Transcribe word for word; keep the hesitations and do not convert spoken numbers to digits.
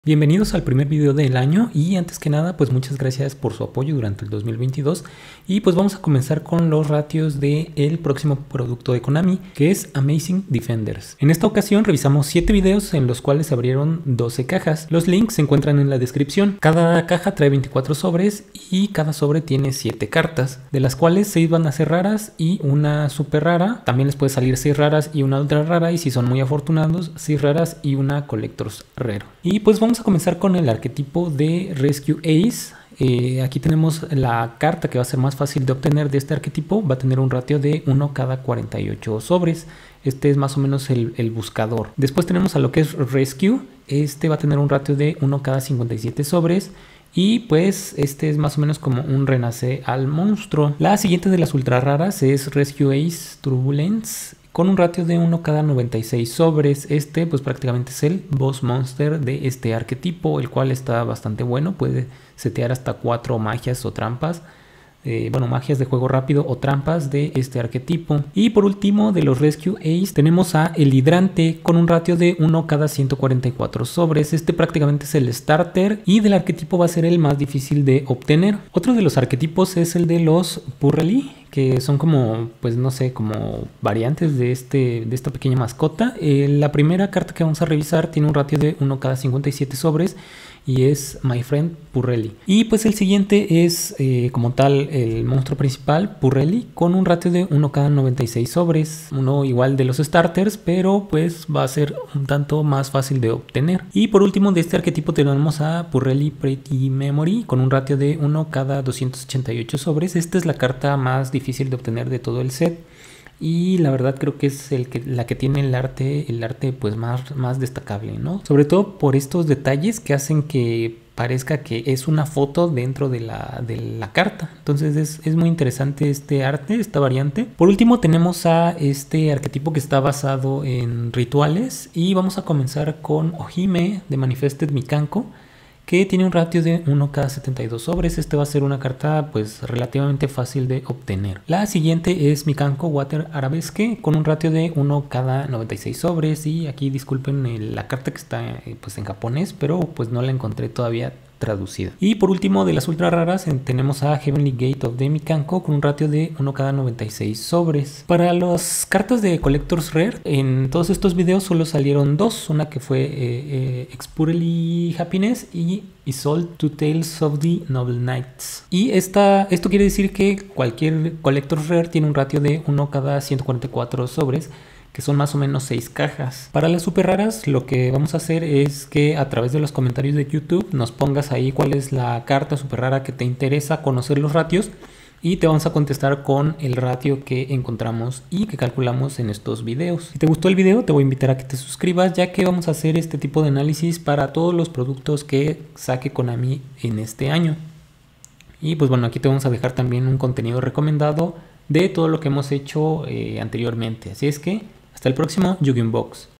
Bienvenidos al primer video del año y antes que nada pues muchas gracias por su apoyo durante el dos mil veintidós y pues vamos a comenzar con los ratios del próximo producto de Konami, que es Amazing Defenders. En esta ocasión revisamos siete videos en los cuales se abrieron doce cajas. Los links se encuentran en la descripción. Cada caja trae veinticuatro sobres y cada sobre tiene siete cartas, de las cuales seis van a ser raras y una super rara. También les puede salir seis raras y una ultra rara, y si son muy afortunados, seis raras y una Collector's Rare. Y pues vamos Vamos a comenzar con el arquetipo de Rescue Ace. Eh, aquí tenemos la carta que va a ser más fácil de obtener de este arquetipo. Va a tener un ratio de uno cada cuarenta y ocho sobres. Este es más o menos el, el buscador. Después tenemos a lo que es Rescue. Este va a tener un ratio de uno cada cincuenta y siete sobres. Y pues este es más o menos como un renace al monstruo. La siguiente de las ultra raras es Rescue Ace Turbulence, con un ratio de uno cada noventa y seis sobres. Este pues prácticamente es el boss monster de este arquetipo, el cual está bastante bueno. Puede setear hasta cuatro magias o trampas. Eh, bueno, magias de juego rápido o trampas de este arquetipo. Y por último, de los Rescue Ace tenemos a el Hidrante con un ratio de uno cada ciento cuarenta y cuatro sobres. Este prácticamente es el starter y del arquetipo va a ser el más difícil de obtener. Otro de los arquetipos es el de los Purrely, que son como, pues no sé, como variantes de, este, de esta pequeña mascota. Eh, la primera carta que vamos a revisar tiene un ratio de uno cada cincuenta y siete sobres y es My Friend Purrely. Y pues el siguiente es eh, como tal el monstruo principal, Purrely, con un ratio de uno cada noventa y seis sobres. Uno igual de los starters, pero pues va a ser un tanto más fácil de obtener. Y por último, de este arquetipo tenemos a Purrely Pretty Memory con un ratio de uno cada doscientos ochenta y ocho sobres. Esta es la carta más difícil de obtener de todo el set. Y la verdad creo que es el que, la que tiene el arte, el arte pues más, más destacable, ¿no? Sobre todo por estos detalles que hacen que parezca que es una foto dentro de la, de la carta. Entonces es, es muy interesante este arte, esta variante. Por último tenemos a este arquetipo que está basado en rituales. Y vamos a comenzar con Ojime de Manifested Mikanko, que tiene un ratio de uno cada setenta y dos sobres. Este va a ser una carta pues relativamente fácil de obtener. La siguiente es Mikanko Water Arabesque con un ratio de uno cada noventa y seis sobres. Y aquí disculpen el, la carta que está pues en japonés, pero pues no la encontré todavía traducida. Y por último, de las ultra raras tenemos a Heavenly Gate of the Mikanko con un ratio de uno cada noventa y seis sobres. Para las cartas de Collector's Rare, en todos estos videos solo salieron dos. Una que fue eh, eh, Expurely Happiness y Isolde Two Tales of the Noble Knights. Y esta, esto quiere decir que cualquier Collector's Rare tiene un ratio de uno cada ciento cuarenta y cuatro sobres, que son más o menos seis cajas. Para las super raras lo que vamos a hacer es que a través de los comentarios de YouTube nos pongas ahí cuál es la carta super rara que te interesa conocer los ratios, y te vamos a contestar con el ratio que encontramos y que calculamos en estos videos. Si te gustó el video, te voy a invitar a que te suscribas, ya que vamos a hacer este tipo de análisis para todos los productos que saque Konami en este año. Y pues bueno, aquí te vamos a dejar también un contenido recomendado de todo lo que hemos hecho eh, anteriormente. Así es que hasta el próximo Yu-Gi-Oh! Box.